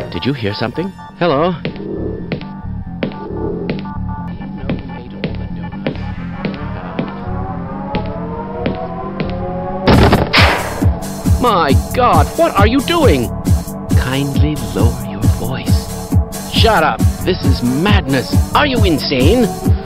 Did you hear something? Hello? My God, what are you doing? Kindly lower your voice. Shut up. This is madness. Are you insane?